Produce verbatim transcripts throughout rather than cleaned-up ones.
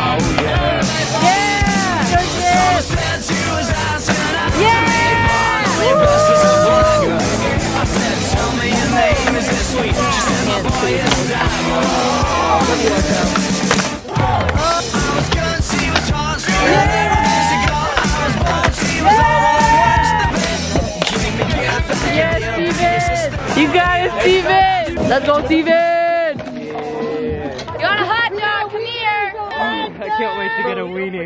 yeah. Yeah! Good shit! Yeah! Yes, Steven! You got it, Steven! Let's go, Steven! You want a hot dog? Come here! I can't wait to get a weenie.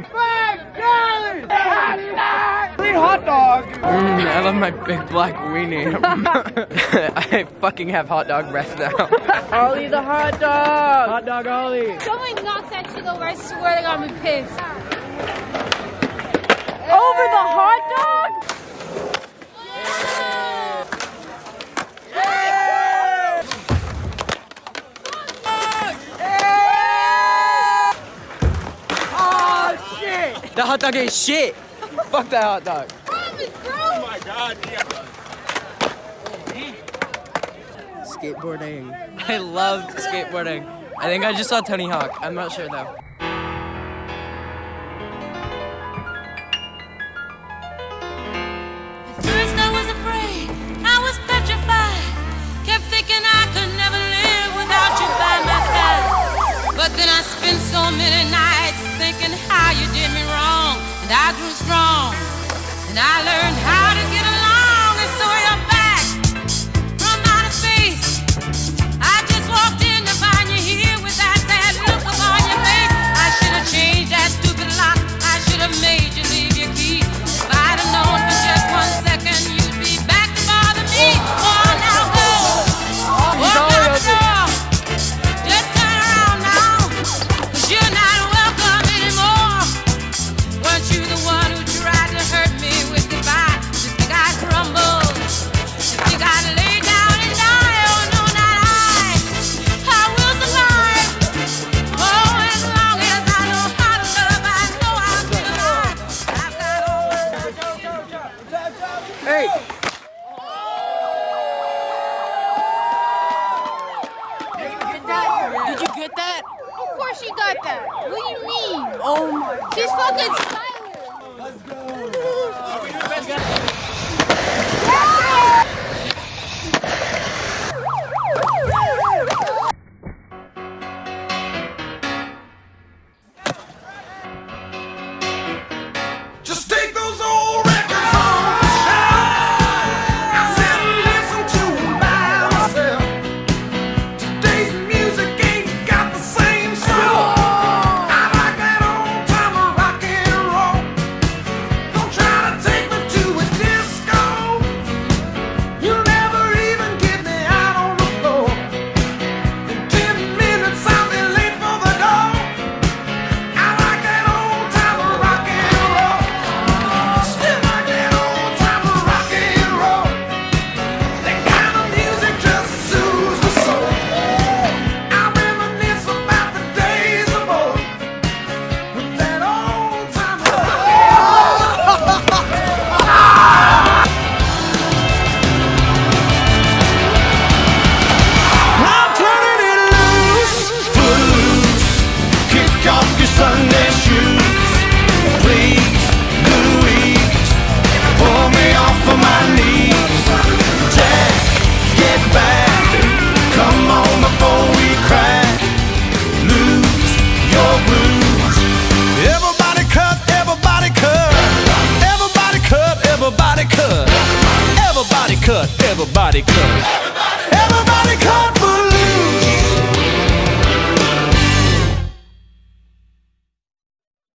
Green hot dog! Mm, I love my big black weenie. I fucking have hot dog breath now. Ollie the hot dog! Hot dog Ollie! Someone knocks that shit over, I swear they're gonna be pissed. Over the hot dog? That hot dog ain't shit! Fuck that hot dog. Oh my god, yeah. Skateboarding. I love skateboarding. I think I just saw Tony Hawk. I'm not sure though. At first I was afraid, I was petrified. Kept thinking I could never live without you by my side. But then I spent so many nights thinking how you did me wrong. And I grew strong, and I learned how to get along. And so you're back from outer space. I just walked in to find you here with that sad look upon your face. I should have changed that stupid lock. I should have made you leave your key. If I'd have known for just one second you'd be back to bother me. Oh, now go. Walk out the door. Just turn around now, 'cause you're not welcome anymore. Weren't you the one who tried to hurt me with goodbye? You think I'd crumble? You think I'd lay down and die? Oh no, not I. I will survive. Oh, as long as I know how to love, I know I'll be alive. I've got all Hey! Did you get that? Of course she got that. What do you mean? Oh my She's fucking Skylar. Just take those old records on and sit and listen to them by myself. Today's music ain't got the same soul. I like that old time of rock and roll. Don't try to take me to a disco. You'll never even get me out on the floor. In ten minutes I'll be late for the door. I like that old time of rock and roll. Still like that old time of rock and roll. That kind of music just soothes the soul. I reminisce about the days of old with that old time of rock and roll. I'm turning it loose, footloose. Kick off your Sunday shoes. Please, Louise, pull me off of my knees. Jack, get back. Come on before we crack. Lose your blues. Everybody cut, everybody cut. Everybody cut, everybody cut. Everybody cut, everybody cut. Everybody cut.